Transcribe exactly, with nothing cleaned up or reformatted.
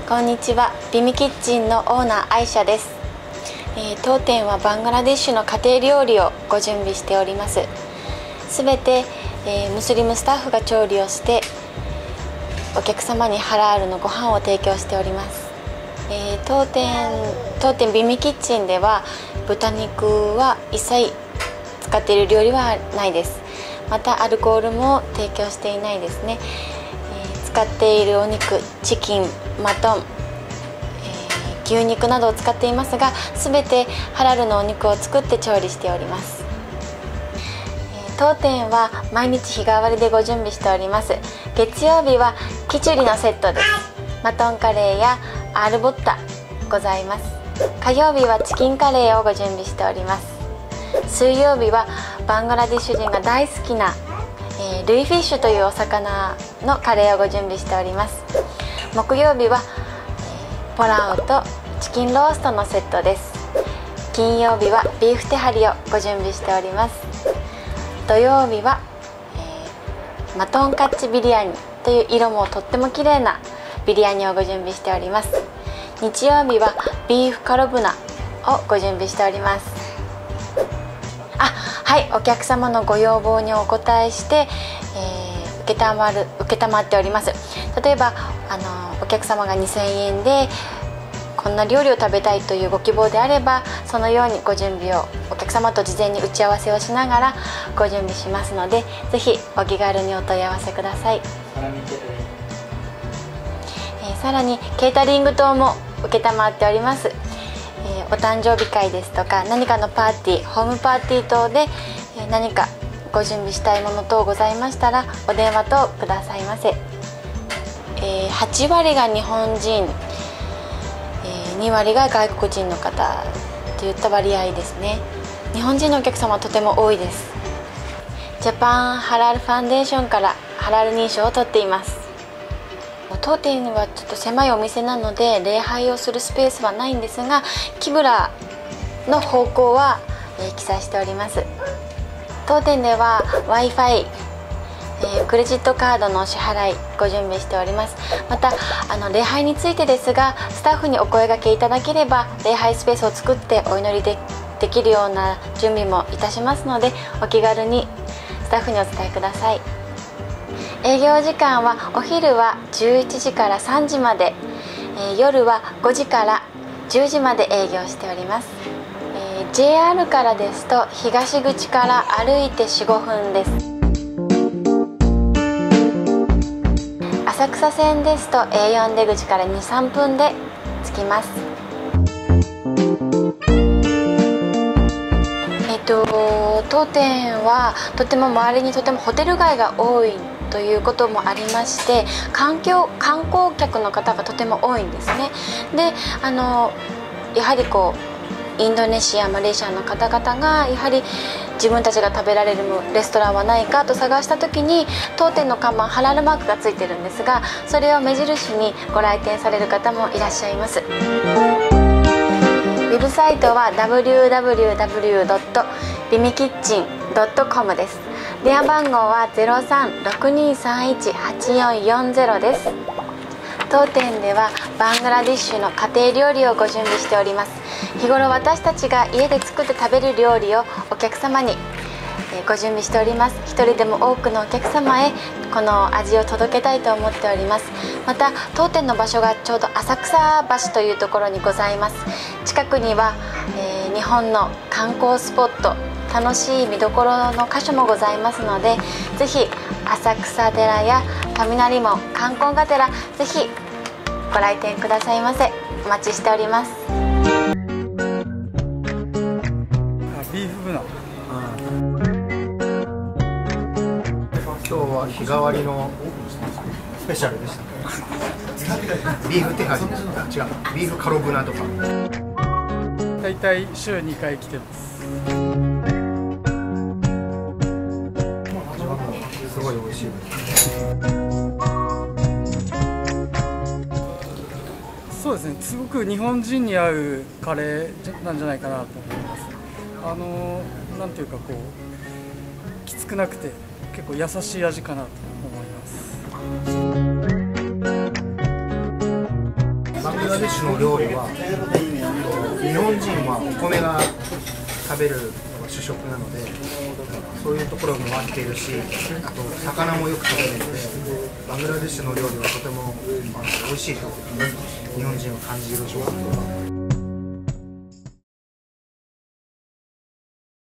こんにちは。ビミキッチンのオーナーアイシャです。えー、当店はバングラディッシュの家庭料理をご準備しております。すべて、えー、ムスリムスタッフが調理をしてお客様にハラールのご飯を提供しております。えー、当店当店ビミキッチンでは豚肉は一切使っている料理はないです。またアルコールも提供していないですね。えー、使っているお肉、チキン、マトン、えー、牛肉などを使っていますが、すべてハラルのお肉を作って調理しております。えー、当店は毎日日替わりでご準備しております。月曜日はキチュリのセットです。マトンカレーやアールボッタございます。火曜日はチキンカレーをご準備しております。水曜日はバングラディッシュ人が大好きな、えー、ルイフィッシュというお魚のカレーをご準備しております。木曜日は、えー、ポラオとチキンローストのセットです。金曜日はビーフテハリをご準備しております。土曜日は、えー、マトンカッチビリヤニという色もとっても綺麗なビリヤニをご準備しております。日曜日はビーフカロブナをご準備しております。あ、はい、お客様のご要望にお応えして、えー、受けたまる受けたまっております。例えばあのお客様がにせんえんでこんな料理を食べたいというご希望であれば、そのようにご準備をお客様と事前に打ち合わせをしながらご準備しますので、ぜひお気軽にお問い合わせください。えー、さらにケータリング等も承っております。えー、お誕生日会ですとか何かのパーティー、ホームパーティー等で、えー、何かご準備したいもの等ございましたらお電話等くださいませ。えー、はちわりが日本人、えー、にわりが外国人の方といった割合ですね。日本人のお客様はとても多いです。ジャパンハラルファンデーションからハラル認証を取っています。当店はちょっと狭いお店なので礼拝をするスペースはないんですが、キブラの方向は、えー、記載しております。当店では ワイファイ、えー、クレジットカードのお支払いご準備しております。またあの礼拝についてですが、スタッフにお声掛けいただければ礼拝スペースを作ってお祈りでできるような準備もいたしますので、お気軽にスタッフにお伝えください。営業時間はお昼はじゅういちじからさんじまで、えー、夜はごじからじゅうじまで営業しております。えー、ジェイアール からですと東口から歩いて よん、ごふんです。浅草線ですと エーよん 出口からに、さんぷんで着きます。えっと当店はとても周りにとてもホテル街が多いということもありまして、環境観光客の方がとても多いんですね。であのやはりこうインドネシア、マレーシアの方々がやはり自分たちが食べられるレストランはないかと探した時に、当店の看板ハラルマークがついてるんですが、それを目印にご来店される方もいらっしゃいます。ウェブサイトは ダブリューダブリューダブリュードットビミキッチンドットコム です。電話番号は ゼロさん ろくにさんいち はちよんよんゼロ です。当店ではバングラディッシュの家庭料理をご準備しております。日頃私たちが家で作って食べる料理をお客様にご準備しております。一人でも多くのお客様へこの味を届けたいと思っております。また当店の場所がちょうど浅草橋というところにございます。近くには、えー、日本の観光スポット、楽しい見どころの箇所もございますので、ぜひ浅草寺や雷門、観光がてらぜひご来店くださいませ。お待ちしております。 ビーフブナ、 今日は日替わりのスペシャルでしたね。ビーフテハリ、違う、ビーフカロブナとか。 だいたい週にかい来てます。 すごい美味しい。 そうですね、すごく日本人に合うカレーなんじゃないかなと思います。あのなんていうかこうきつくなくて結構優しい味かなと思います。 ラデシュの料理は日本人はお米が食べるのが主食なので、そういうところも分けているし、あと魚もよく食べるので、バングラデシュの料理はとても美味しいと日本人は感じるでしょう。